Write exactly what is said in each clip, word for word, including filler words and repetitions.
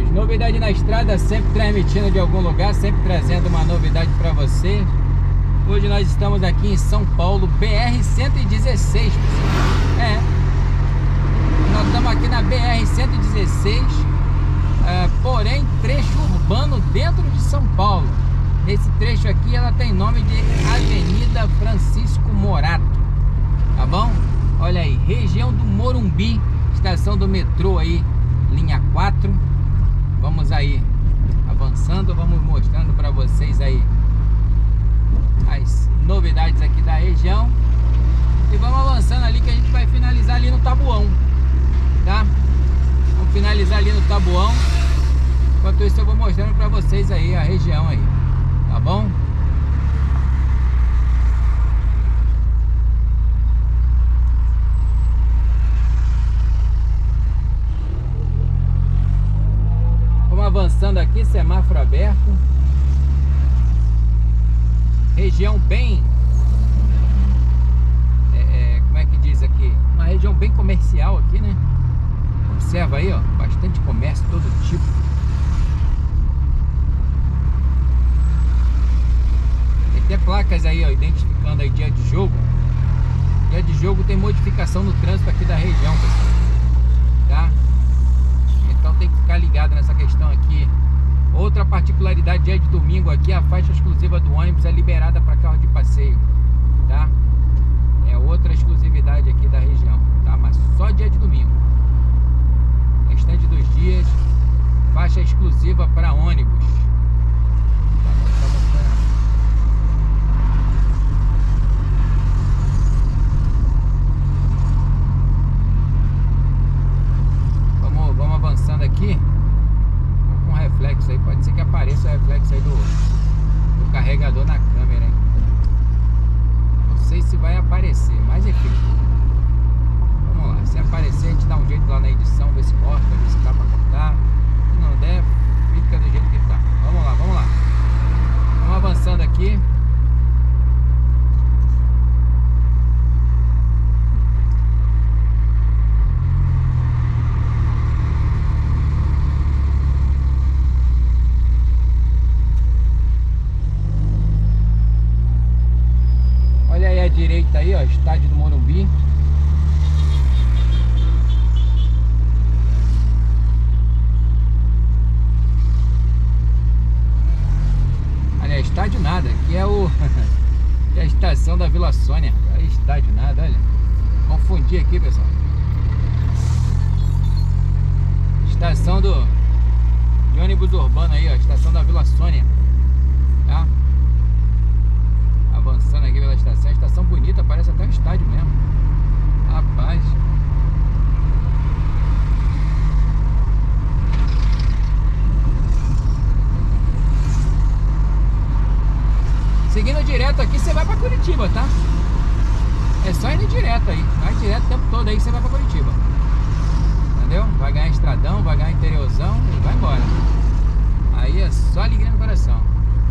Novidade na estrada, sempre transmitindo de algum lugar, sempre trazendo uma novidade para você. Hoje nós estamos aqui em São Paulo, B R cento e dezesseis, pessoal. É, nós estamos aqui na B R cento e dezesseis, uh, porém trecho urbano dentro de São Paulo. Esse trecho aqui ela tem nome de Avenida Francisco Morato, tá bom? Olha aí, região do Morumbi, estação do metrô aí, linha quatro. Vamos aí avançando, vamos mostrando para vocês aí as novidades aqui da região. E vamos avançando ali que a gente vai finalizar ali no Tabuão, tá? Vamos finalizar ali no Tabuão. Enquanto isso eu vou mostrando para vocês aí a região aí, tá bom? Avançando aqui, semáforo aberto. Região bem é, é, como é que diz aqui? Uma região bem comercial aqui, né? Observa aí, ó, bastante comércio, todo tipo. Tem até placas aí, ó, identificando aí dia de jogo. Dia de jogo tem modificação no trânsito aqui da região, pessoal, tá? Então tem que ficar ligado nessa questão aqui. Outra particularidade, dia de domingo aqui, a faixa exclusiva do ônibus é liberada para carro de passeio, tá? É outra exclusividade aqui da região, tá? Mas só dia de domingo. Restante dos dias, faixa exclusiva para ônibus. Tá, tá mostrando. Vamos avançando aqui com reflexo aí, pode ser que apareça o reflexo aí do, do carregador na câmera, hein? Não sei se vai aparecer, mas enfim, vamos lá, se aparecer a gente dá um jeito lá na edição, ver se corta, ver se dá pra cortar. Se não der, fica do jeito que tá. Vamos lá, vamos lá, vamos avançando aqui. Direita aí, ó, estádio do Morumbi. Olha, estádio nada, aqui é o é a estação da Vila Sônia. É estádio nada, olha. Confundi aqui, pessoal. Estação do de ônibus urbano aí, ó, estação da Vila Sônia, tá? Avançando aqui pela estação, estação bonita, parece até um estádio mesmo. Rapaz. Seguindo direto aqui, você vai pra Curitiba, tá? É só indo direto aí, vai direto o tempo todo aí, você vai pra Curitiba. Entendeu? Vai ganhar estradão, vai ganhar interiorzão e vai embora. Aí é só alegria no coração.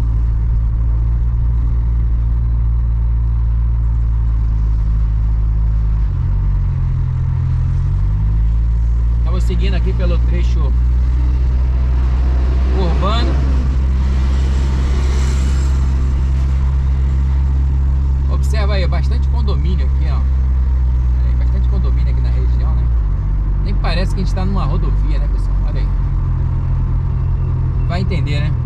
Estamos seguindo aqui pelo trecho urbano. Observa aí, bastante condomínio aqui, ó. É, bastante condomínio aqui na região, né? Nem parece que a gente está numa rodovia, né, pessoal? Olha aí. Vai entender, né?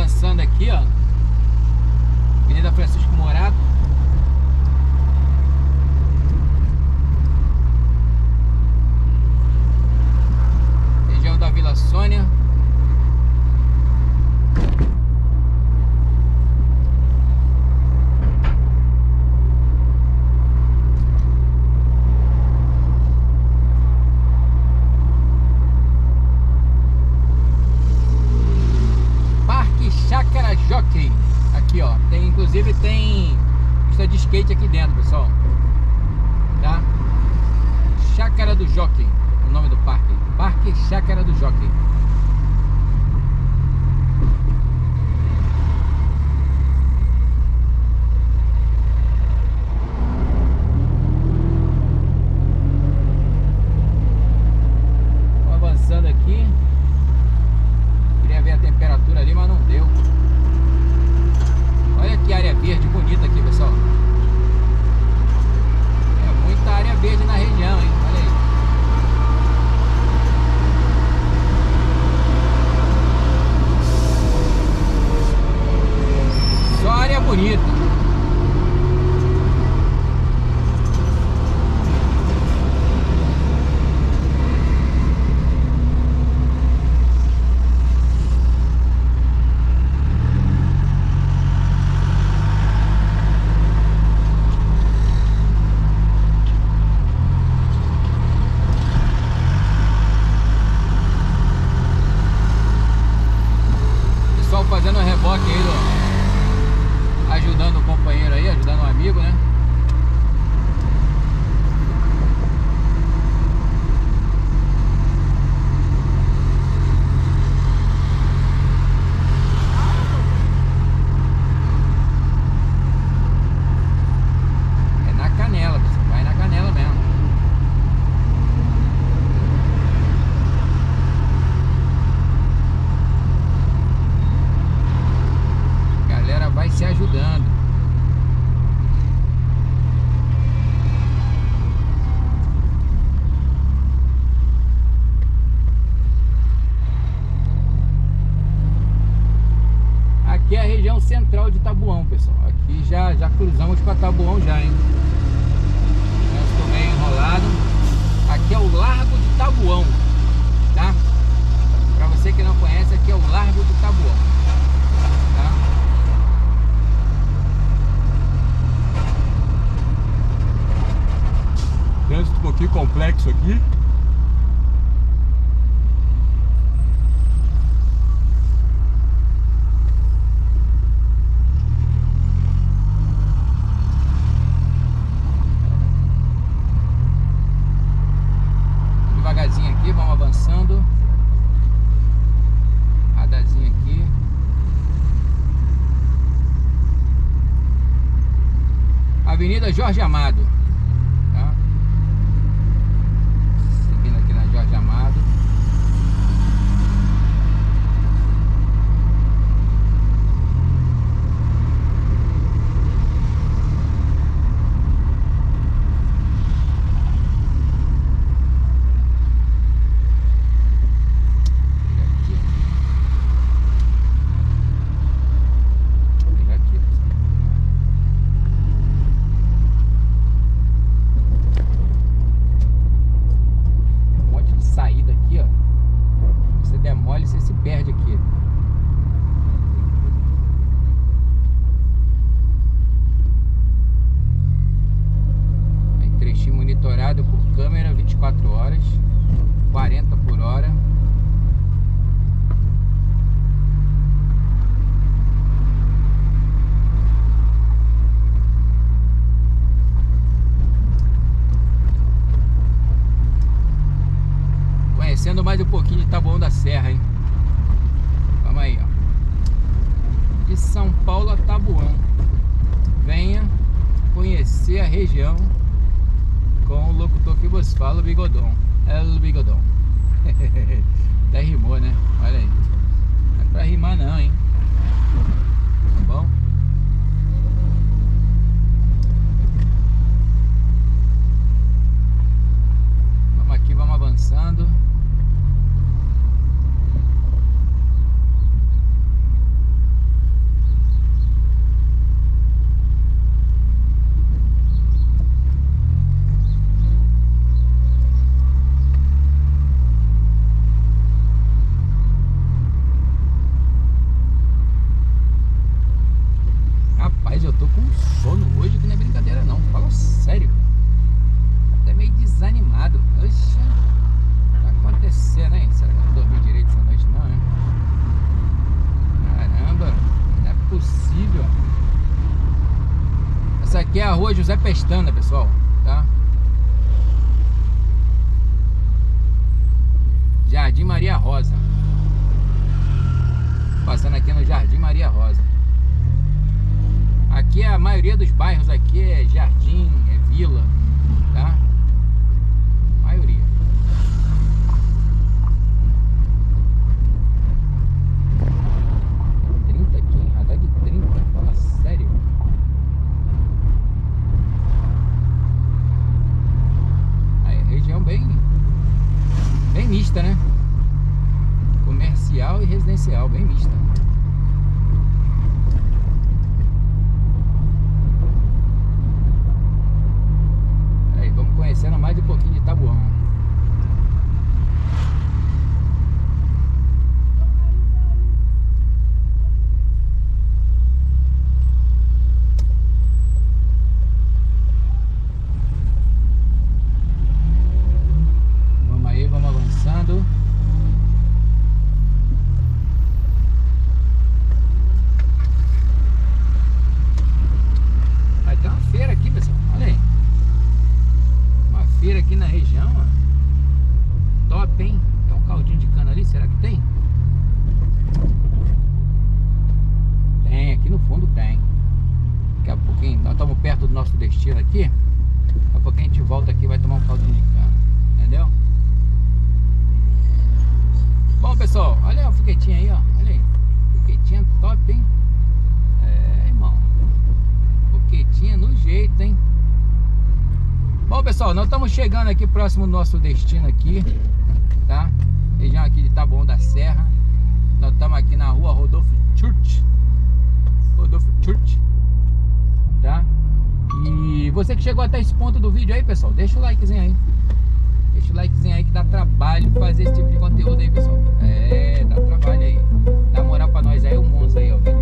Aqui, ó, Avenida Francisco Morato. pista de skate aqui dentro, pessoal. Tá? Chácara do Jockey, o nome do parque. Parque Chácara do Jockey. Aqui, queria ver a temperatura ali, mas não deu. Olha que área verde bonita aqui, pessoal. É muita área verde na região, hein? Olha aí. Só área bonita. Fazendo um reboque aí, ó, ajudando o companheiro aí, ajudando um amigo, né? É na canela, pessoal, vai na canela mesmo. Vai se ajudando. Aqui é a região central de Taboão, pessoal. Aqui já, já cruzamos para Taboão já, hein? Eu estou meio enrolado. Aqui é o Largo de Taboão, tá? Para você que não conhece, aqui é o Largo de Taboão, tá? Trânsito um pouquinho complexo aqui. Devagarzinho aqui, vamos avançando. Radazinho aqui. Avenida Jorge Amado. Jorge Amado. Demole, você se perde aqui. Aí, trechinho monitorado por câmera vinte e quatro horas, quarenta por hora. Conhecendo mais um pouquinho de Taboão da Serra, hein? Vamos aí, ó. De São Paulo a Taboão. Venha conhecer a região com o locutor que vos fala, o Bigodon. El Bigodon. Até rimou, né? Olha aí. Não é pra rimar não, hein? Tá bom? Vamos aqui, vamos avançando. Essa aqui é a rua José Pestana, pessoal, tá? Jardim Maria Rosa. Passando aqui no Jardim Maria Rosa. Aqui a maioria dos bairros aqui é jardim, é vila, tá? Maioria. trinta aqui, radar de trinta, fala sério. Aí, região bem, bem mista, né? Comercial e residencial, bem mista. Aí, vamos conhecendo mais um pouquinho de Taboão. Vamos aí, vamos avançando. Feira aqui na região, ó. Top, hein? Tem um caldinho de cana ali, será que tem? Tem, aqui no fundo tem. Daqui a pouquinho, nós estamos perto do nosso destino aqui. Daqui a pouquinho a gente volta aqui e vai tomar um caldinho de cana. Entendeu? Bom, pessoal, olha o foguetinho aí, ó. Olha aí. Foguetinho top, hein? É, irmão. Foguetinho no jeito, hein? Bom, pessoal, nós estamos chegando aqui próximo do nosso destino aqui, tá? Região aqui de Taboão da Serra. Nós estamos aqui na rua Rodolfo Church. Rodolfo Church, tá? E você que chegou até esse ponto do vídeo aí, pessoal, deixa o likezinho aí. Deixa o likezinho aí que dá trabalho fazer esse tipo de conteúdo aí, pessoal. É, dá trabalho aí. Dá moral pra nós aí, o Monza aí, ó.